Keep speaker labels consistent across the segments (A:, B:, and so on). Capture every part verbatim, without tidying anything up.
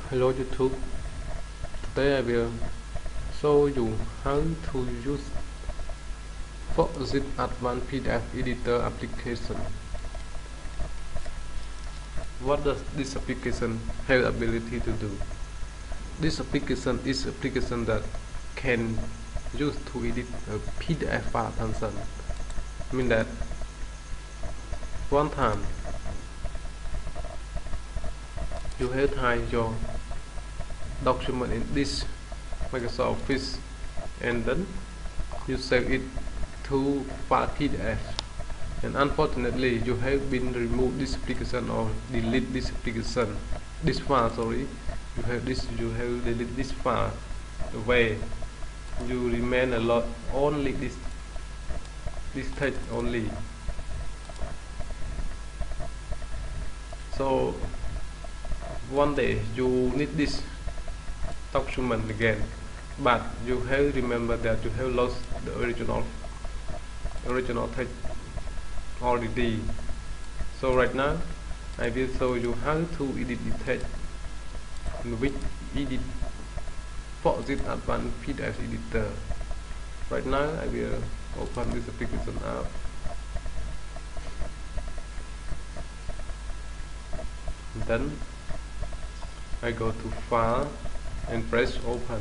A: Hello YouTube. Today I will show you how to use FoxZip Advanced P D F Editor application. What does this application have the ability to do? This application is an application that can use to edit a P D F file function. Mean that one time you have type your document in this Microsoft Office and then you save it to file P D F, and unfortunately you have been removed this application or delete this application this file sorry you have this you have delete this file away. You remain a lot only this this text only. So one day you need this document again, but you have remember that you have lost the original original text already. So right now I will show you how to edit the text with edit FoxZip Advanced P D F Editor. Right now I will open this application up. Then I go to File and press Open,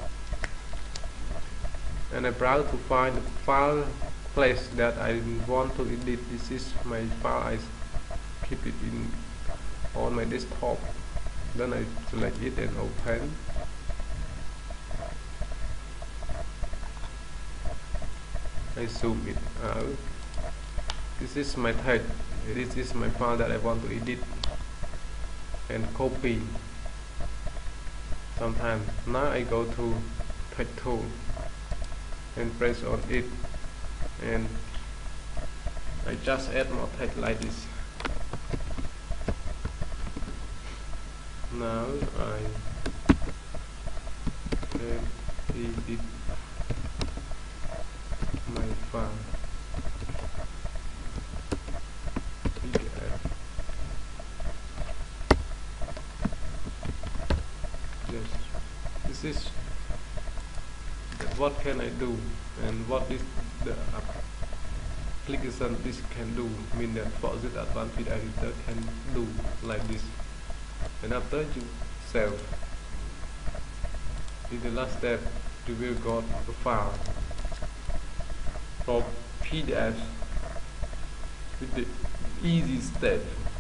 A: and I browse to find the file place that I want to edit. This is my file. I keep it in on my desktop. Then I select it and open. I zoom it out. This is my text. This is my file that I want to edit and copy. Sometimes now I go to text tool and press on it, and I just add more text like this. Now I can edit my file P D F. Yes, this is what can I do, and what is the application this can do. Mean that FoxZip Advanced P D F Editor can do like this. And after you save, in the last step you will got a file for P D F with the easy step.